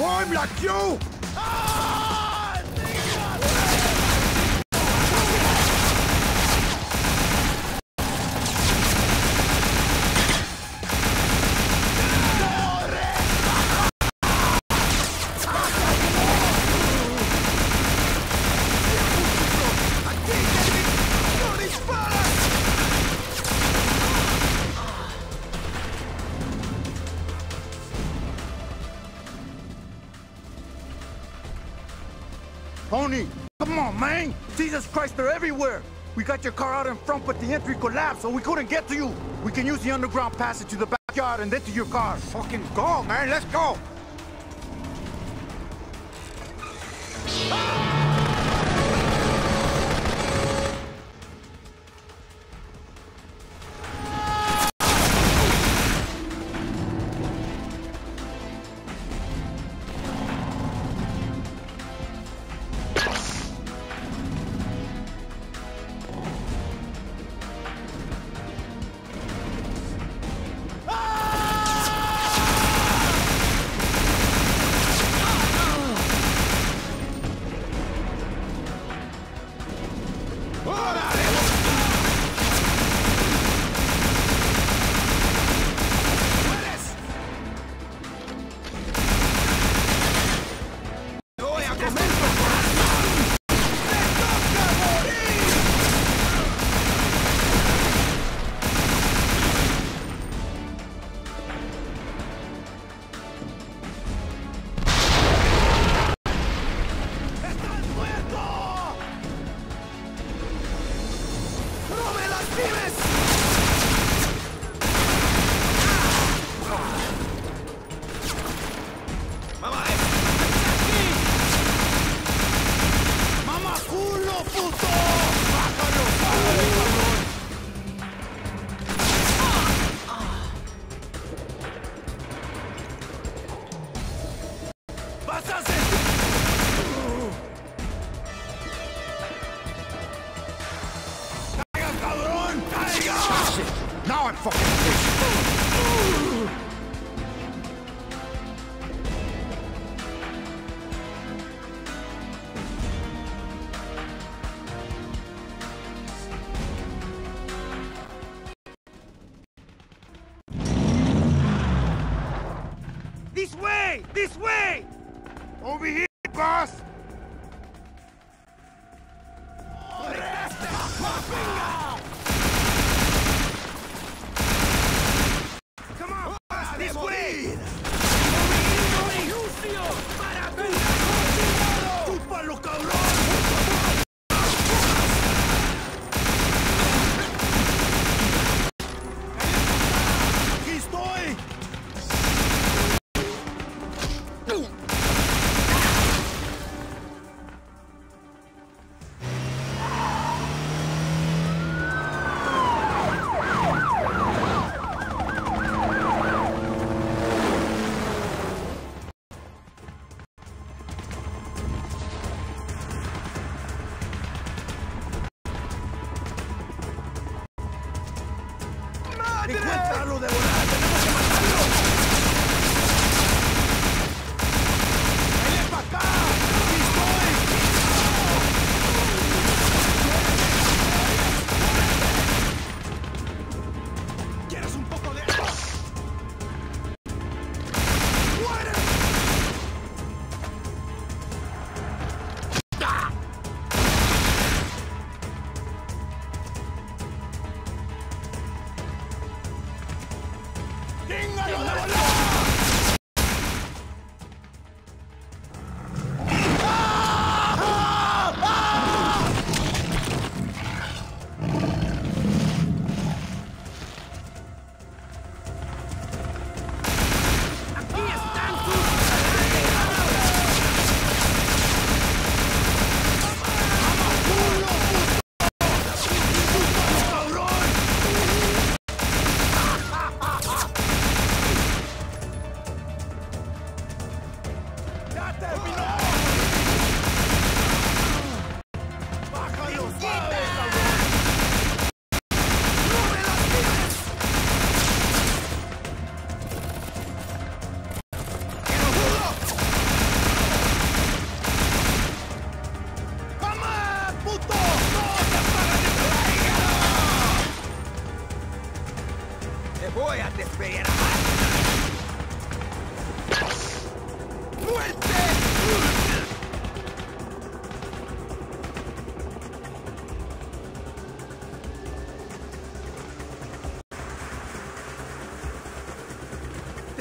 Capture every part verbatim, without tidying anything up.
I'm like you! Tony, come on, man! Jesus Christ, they're everywhere! We got your car out in front, but the entry collapsed, so we couldn't get to you. We can use the underground passage to the backyard and then to your car. Fucking go, man! Let's go! Now I'm fucking pissed. This way! This way! Over here, boss! ¡Encuéntralo de volar! ¡Tenemos que matarlo! ¡Ven para acá! ¡Aquí estoy! ¿Quieres un poco de agua? ¡Muere! ¡Téngalo de volar!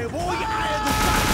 ¡Te voy a educar!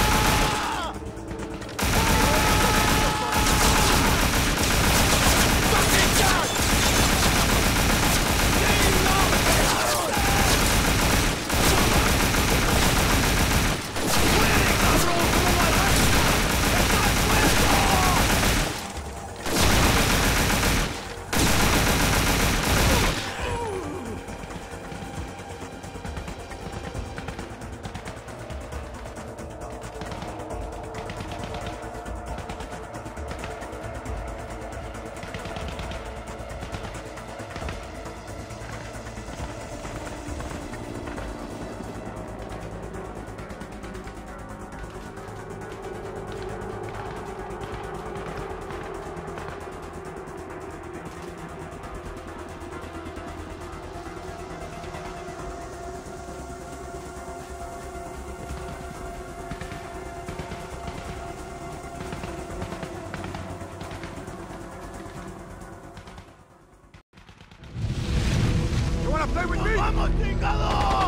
Play with me! ¡Vamos, chingado!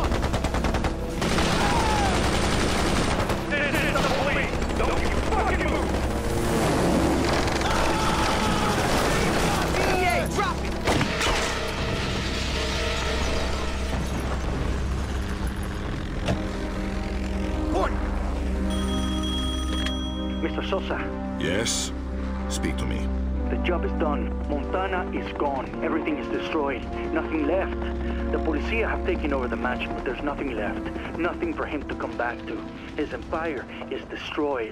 This is the police! Don't you fucking move! E A, drop it! Point! Mister Sosa. Yes? Speak to me. The job is done. Montana is gone. Everything is destroyed. Nothing left. The Policia have taken over the mansion, but there's nothing left. Nothing for him to come back to. His empire is destroyed.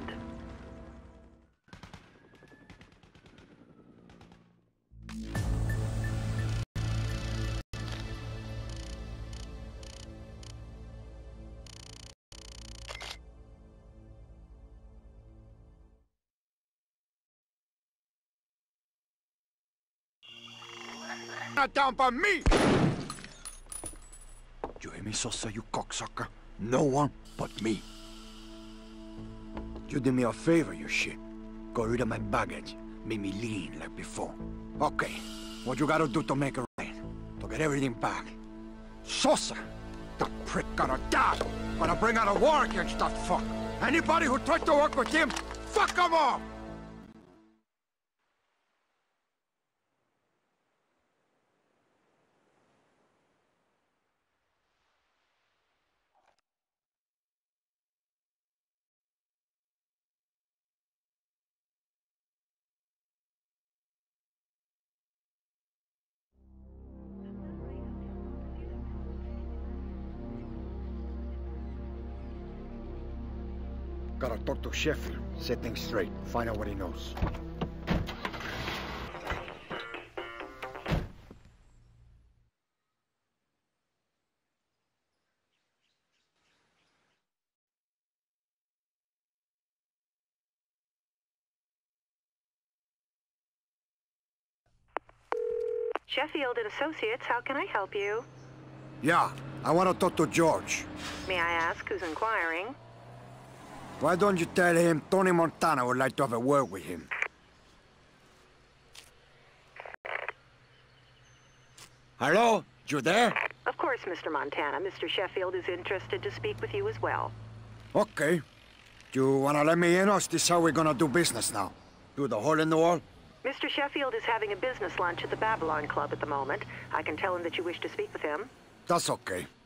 Not down by me! You hear me, Sosa, you cocksucker? No one but me. You did me a favor, you shit. Got rid of my baggage. Made me lean like before. Okay, what you gotta do to make it right? To get everything back. Sosa! That prick gotta die! Gonna bring out a war against that fuck! Anybody who tried to work with him, fuck them all! Gotta talk to Sheffield, set things straight, find out what he knows. Sheffield and Associates, how can I help you? Yeah, I want to talk to George. May I ask who's inquiring? Why don't you tell him Tony Montana would like to have a word with him? Hello? You there? Of course, Mister Montana. Mister Sheffield is interested to speak with you as well. Okay. You wanna let me in, or is this how we're gonna do business now? Do the hole in the wall? Mister Sheffield is having a business lunch at the Babylon Club at the moment. I can tell him that you wish to speak with him. That's okay.